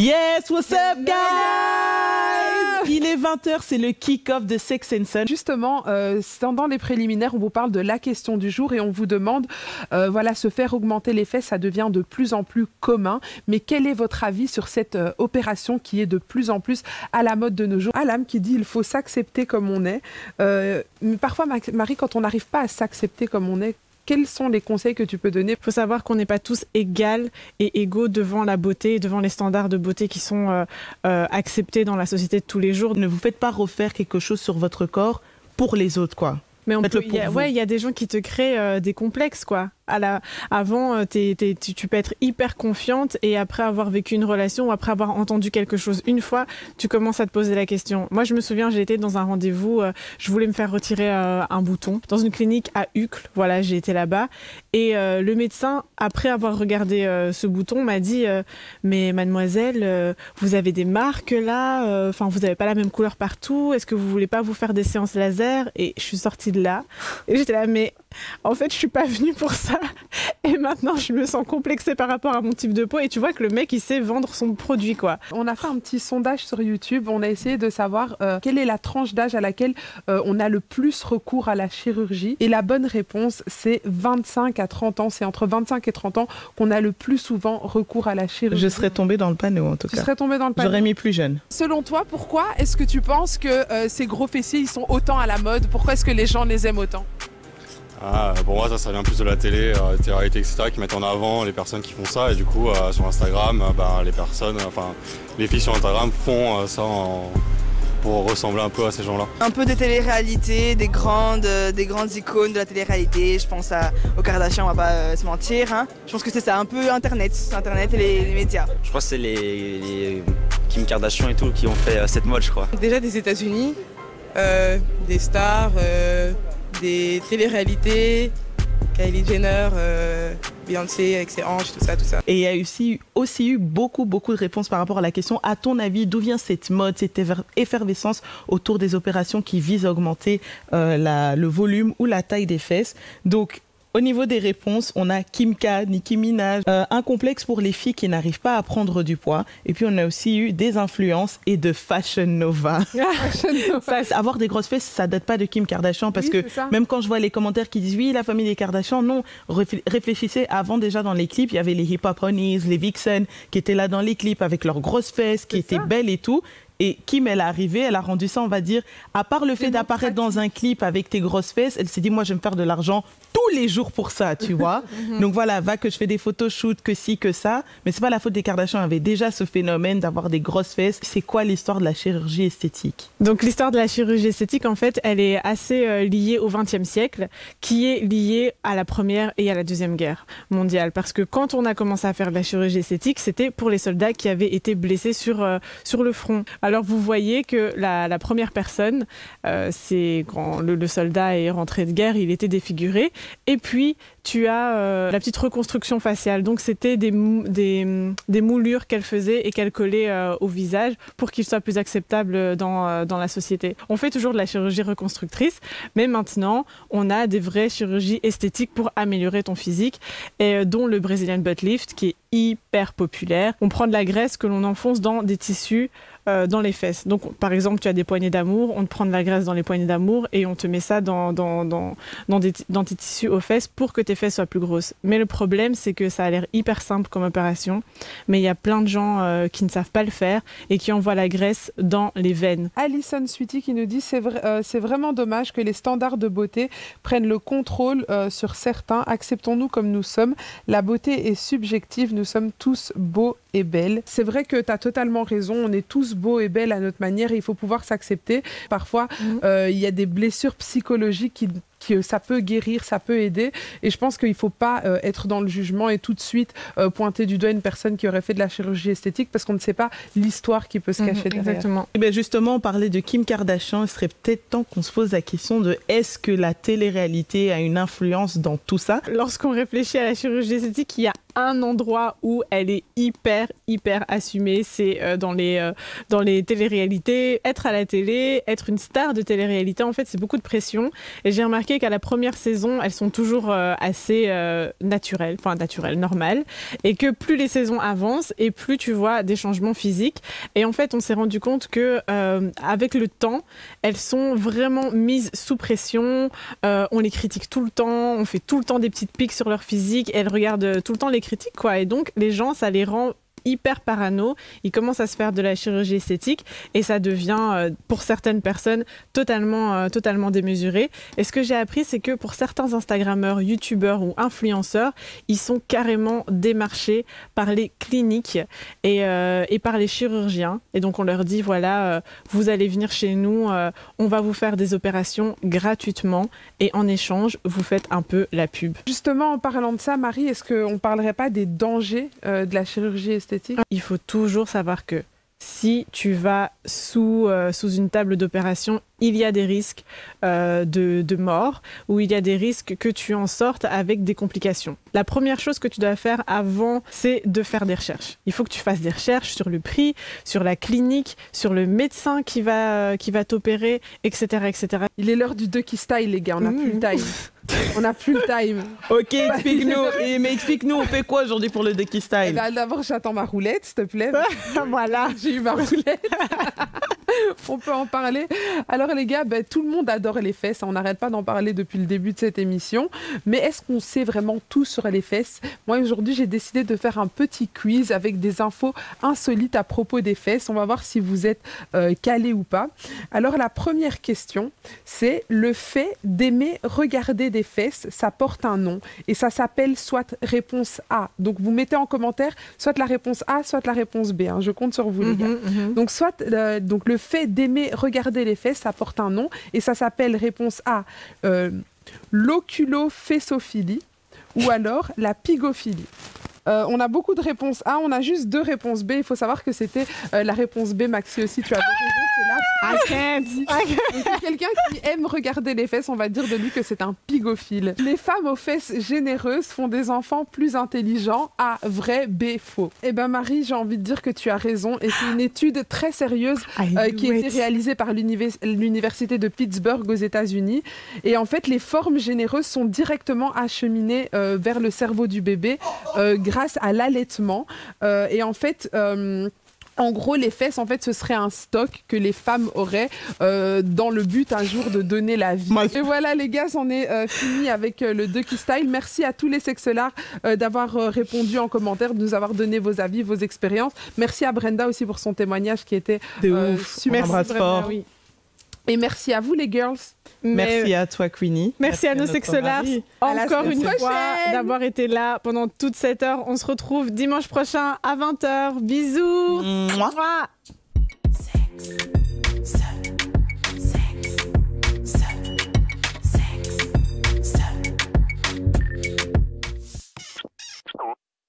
Yes, what's up guys? Il est 20h, c'est le kick-off de Sex and Sun. Justement, dans les préliminaires, on vous parle de la question du jour et on vous demande, voilà, se faire augmenter les fesses, ça devient de plus en plus commun. Mais quel est votre avis sur cette opération qui est de plus en plus à la mode de nos jours? Alam qui dit il faut s'accepter comme on est. Mais parfois, Marie, quand on n'arrive pas à s'accepter comme on est, quels sont les conseils que tu peux donner? Il faut savoir qu'on n'est pas tous égales et égaux devant la beauté, devant les standards de beauté qui sont acceptés dans la société de tous les jours. Ne vous faites pas refaire quelque chose sur votre corps pour les autres, quoi. Mais il y a des gens qui te créent des complexes, quoi. Avant, tu peux être hyper confiante et après avoir vécu une relation ou après avoir entendu quelque chose une fois, tu commences à te poser la question. Moi, je me souviens, j'ai été dans un rendez-vous, je voulais me faire retirer un bouton dans une clinique à Uccle. Voilà, j'ai été là-bas et le médecin, après avoir regardé ce bouton, m'a dit mais mademoiselle, vous avez des marques là, enfin vous n'avez pas la même couleur partout. Est-ce que vous voulez pas vous faire des séances laser? Et je suis sortie de là et j'étais là mais en fait, je suis pas venue pour ça. Et maintenant, je me sens complexée par rapport à mon type de peau. Et tu vois que le mec, il sait vendre son produit, quoi. On a fait un petit sondage sur YouTube. On a essayé de savoir quelle est la tranche d'âge à laquelle on a le plus recours à la chirurgie. Et la bonne réponse, c'est 25 à 30 ans. C'est entre 25 et 30 ans qu'on a le plus souvent recours à la chirurgie. Je serais tombée dans le panneau, en tout cas. Tu serais tombée dans le panneau. J'aurais mis plus jeune. Selon toi, pourquoi est-ce que tu penses que ces gros fessiers, ils sont autant à la mode? Pourquoi est-ce que les gens les aiment autant? Pour moi, ça vient plus de la télé, télé-réalité, etc., qui mettent en avant les personnes qui font ça. Et du coup, sur Instagram, les filles sur Instagram font ça pour ressembler un peu à ces gens-là. Un peu de télé-réalité, des grandes icônes de la télé-réalité. Je pense aux Kardashians, on va pas se mentir. Hein. Je pense que c'est ça, un peu Internet et les médias. Je crois que c'est les Kim Kardashian et tout qui ont fait cette mode, je crois. Déjà des États-Unis, des stars, des téléréalités, Kylie Jenner, Beyoncé avec ses hanches, tout ça. Et il y a aussi eu beaucoup de réponses par rapport à la question, à ton avis, d'où vient cette mode, cette effervescence autour des opérations qui visent à augmenter le volume ou la taille des fesses? Donc, au niveau des réponses, on a Kim K, Nicki Minaj, un complexe pour les filles qui n'arrivent pas à prendre du poids. Et puis, on a aussi eu des influences et de Fashion Nova. Avoir des grosses fesses, ça date pas de Kim Kardashian parce que même quand je vois les commentaires qui disent oui, la famille des Kardashian, non, réfléchissez avant déjà dans les clips, il y avait les Hip Hop Honeys, les Vixen qui étaient là dans les clips avec leurs grosses fesses, qui étaient belles et tout. Et Kim, elle est arrivée, elle a rendu ça, on va dire, à part le fait d'apparaître dans un clip avec tes grosses fesses, elle s'est dit, moi, je vais me faire de l'argent tous les jours pour ça, tu vois. Donc voilà, va que je fais des photoshoots, que ci, que ça. Mais c'est pas la faute des Kardashians, il y avait déjà ce phénomène d'avoir des grosses fesses. C'est quoi l'histoire de la chirurgie esthétique? Donc l'histoire de la chirurgie esthétique, en fait, elle est assez liée au XXe siècle, qui est liée à la Première et à la Deuxième Guerre mondiale. Parce que quand on a commencé à faire de la chirurgie esthétique, c'était pour les soldats qui avaient été blessés sur le front. Alors vous voyez que la première personne, c'est quand le soldat est rentré de guerre, il était défiguré. Et puis tu as la petite reconstruction faciale. Donc c'était des moulures qu'elle faisait et qu'elle collait au visage pour qu'il soit plus acceptable dans la société. On fait toujours de la chirurgie reconstructrice, mais maintenant on a des vraies chirurgies esthétiques pour améliorer ton physique, et dont le Brazilian butt lift qui est hyper populaire. On prend de la graisse que l'on enfonce dans des tissus dans les fesses. Donc, par exemple, tu as des poignées d'amour, on te prend de la graisse dans les poignées d'amour et on te met ça dans tes tissus aux fesses pour que tes fesses soient plus grosses. Mais le problème, c'est que ça a l'air hyper simple comme opération, mais il y a plein de gens qui ne savent pas le faire et qui envoient la graisse dans les veines. Alison Sweetie qui nous dit c'est vraiment dommage que les standards de beauté prennent le contrôle sur certains. Acceptons-nous comme nous sommes. La beauté est subjective, nous sommes tous beaux et belles. C'est vrai que tu as totalement raison, on est tous beaux et belles à notre manière et il faut pouvoir s'accepter. Parfois, il y a des blessures psychologiques que ça peut guérir, ça peut aider. Et je pense qu'il ne faut pas être dans le jugement et tout de suite pointer du doigt une personne qui aurait fait de la chirurgie esthétique parce qu'on ne sait pas l'histoire qui peut se cacher derrière. Exactement. Et bien justement, on parlait de Kim Kardashian. Il serait peut-être temps qu'on se pose la question de est-ce que la télé-réalité a une influence dans tout ça? Lorsqu'on réfléchit à la chirurgie esthétique, il y a un endroit où elle est hyper assumée, c'est dans les téléréalités. Être à la télé, être une star de télé-réalité, en fait, c'est beaucoup de pression. Et j'ai remarqué remarqué qu'à la première saison, elles sont toujours assez naturelles, normales, et que plus les saisons avancent et plus tu vois des changements physiques. Et en fait, on s'est rendu compte que avec le temps, elles sont vraiment mises sous pression. On les critique tout le temps, on fait tout le temps des petites piques sur leur physique. Et elles regardent tout le temps les critiques, quoi. Et donc, les gens, ça les rend hyper parano, ils commencent à se faire de la chirurgie esthétique et ça devient pour certaines personnes totalement démesuré. Et ce que j'ai appris, c'est que pour certains Instagrammeurs, YouTubeurs ou influenceurs, ils sont carrément démarchés par les cliniques et par les chirurgiens. Et donc on leur dit voilà, vous allez venir chez nous, on va vous faire des opérations gratuitement et en échange, vous faites un peu la pub. Justement, en parlant de ça, Marie, est-ce qu'on ne parlerait pas des dangers de la chirurgie esthétique ? Il faut toujours savoir que si tu vas sous une table d'opération, il y a des risques de mort ou il y a des risques que tu en sortes avec des complications. La première chose que tu dois faire avant, c'est de faire des recherches. Il faut que tu fasses des recherches sur le prix, sur la clinique, sur le médecin qui va t'opérer, etc., etc. Il est l'heure du Ducky Style, les gars, on n'a plus le time. On n'a plus le time. Ok, explique-nous. Mais explique-nous, on fait quoi aujourd'hui pour le Ducky Style? D'abord, j'attends ma roulette, s'il te plaît. Voilà. J'ai eu ma roulette. On peut en parler. Alors les gars, tout le monde adore les fesses. On n'arrête pas d'en parler depuis le début de cette émission. Mais est-ce qu'on sait vraiment tout sur les fesses? Moi, aujourd'hui, j'ai décidé de faire un petit quiz avec des infos insolites à propos des fesses. On va voir si vous êtes calés ou pas. Alors la première question, c'est le fait d'aimer regarder des fesses, ça porte un nom. Et ça s'appelle soit réponse A. Donc vous mettez en commentaire soit la réponse A, soit la réponse B. Je compte sur vous les gars. Donc donc le fait d'aimer regarder les fesses, ça porte un nom et ça s'appelle réponse A, l'oculofessophilie ou alors la pygophilie. On a beaucoup de réponses A, on a juste 2 réponses B. Il faut savoir que c'était la réponse B, Maxi aussi, tu as raison, c'est là. Donc, quelqu'un qui aime regarder les fesses, on va dire de lui que c'est un pygophile. Les femmes aux fesses généreuses font des enfants plus intelligents. A, vrai, B, faux. Eh ben Marie, j'ai envie de dire que tu as raison et c'est une étude très sérieuse qui a été réalisée par l'université de Pittsburgh aux États-Unis. Et en fait, les formes généreuses sont directement acheminées vers le cerveau du bébé grâce à l'allaitement. Et en fait... En gros, les fesses, en fait, ce serait un stock que les femmes auraient dans le but un jour de donner la vie. Et voilà, les gars, c'en est fini avec le Ducky Style. Merci à tous les sexelars d'avoir répondu en commentaire, de nous avoir donné vos avis, vos expériences. Merci à Brenda aussi pour son témoignage qui était super. Merci Brenda, oui. Et merci à vous, les girls. Merci à toi, Queenie. Merci à nos sexelars, encore une fois, d'avoir été là pendant toute cette heure. On se retrouve dimanche prochain à 20h. Bisous. Mouah.